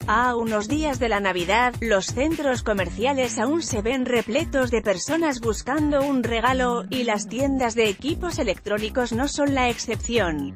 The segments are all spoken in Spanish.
A unos días de la Navidad, los centros comerciales aún se ven repletos de personas buscando un regalo, y las tiendas de equipos electrónicos no son la excepción.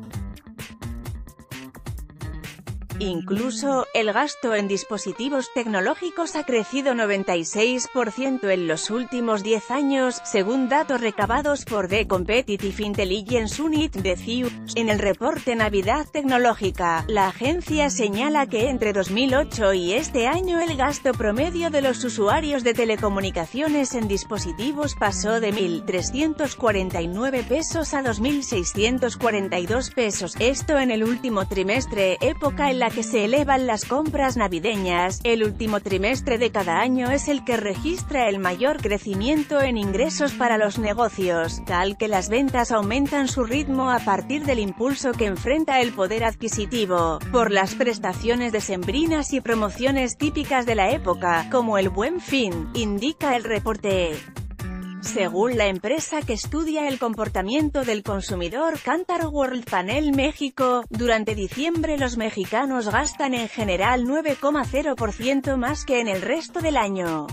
Incluso, el gasto en dispositivos tecnológicos ha crecido 96% en los últimos 10 años, según datos recabados por The Competitive Intelligence Unit de CIU. En el reporte Navidad Tecnológica, la agencia señala que entre 2008 y este año el gasto promedio de los usuarios de telecomunicaciones en dispositivos pasó de 1.349 pesos a 2.642 pesos, esto en el último trimestre, época en la que se elevan las compras navideñas. El último trimestre de cada año es el que registra el mayor crecimiento en ingresos para los negocios, tal que las ventas aumentan su ritmo a partir del impulso que enfrenta el poder adquisitivo, por las prestaciones decembrinas y promociones típicas de la época, como el Buen Fin, indica el reporte. Según la empresa que estudia el comportamiento del consumidor Kantar World Panel México, durante diciembre los mexicanos gastan en general 9,0% más que en el resto del año.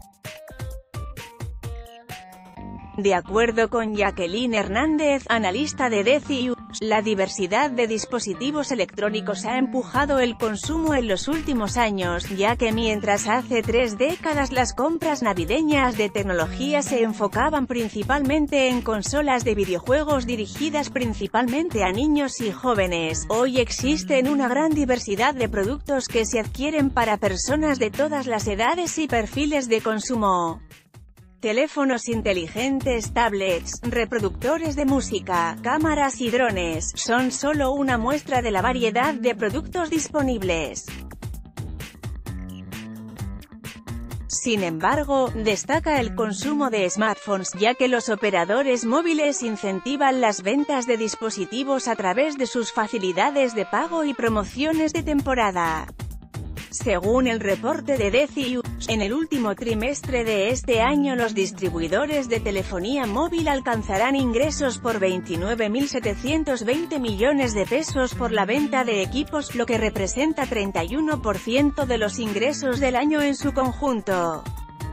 De acuerdo con Jacqueline Hernández, analista de DCIU, la diversidad de dispositivos electrónicos ha empujado el consumo en los últimos años, ya que mientras hace 3 décadas las compras navideñas de tecnología se enfocaban principalmente en consolas de videojuegos dirigidas principalmente a niños y jóvenes, hoy existen una gran diversidad de productos que se adquieren para personas de todas las edades y perfiles de consumo. Teléfonos inteligentes, tablets, reproductores de música, cámaras y drones, son solo una muestra de la variedad de productos disponibles. Sin embargo, destaca el consumo de smartphones, ya que los operadores móviles incentivan las ventas de dispositivos a través de sus facilidades de pago y promociones de temporada. Según el reporte de DCIU, en el último trimestre de este año los distribuidores de telefonía móvil alcanzarán ingresos por 29.720 millones de pesos por la venta de equipos, lo que representa 31% de los ingresos del año en su conjunto.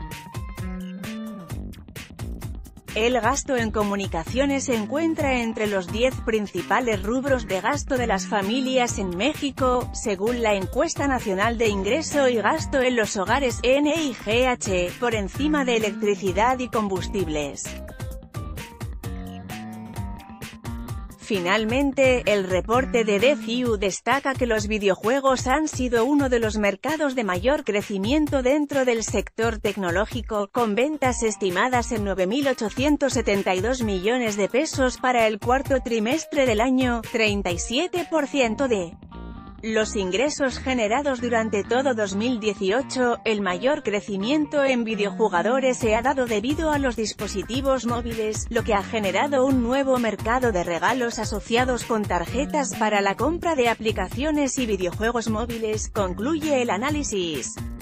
El gasto en comunicaciones se encuentra entre los 10 principales rubros de gasto de las familias en México, según la Encuesta Nacional de Ingreso y Gasto en los Hogares (NIGH), por encima de electricidad y combustibles. Finalmente, el reporte de DCIU destaca que los videojuegos han sido uno de los mercados de mayor crecimiento dentro del sector tecnológico, con ventas estimadas en 9.872 millones de pesos para el cuarto trimestre del año, 37% de los ingresos generados durante todo 2018. El mayor crecimiento en videojugadores se ha dado debido a los dispositivos móviles, lo que ha generado un nuevo mercado de regalos asociados con tarjetas para la compra de aplicaciones y videojuegos móviles, concluye el análisis.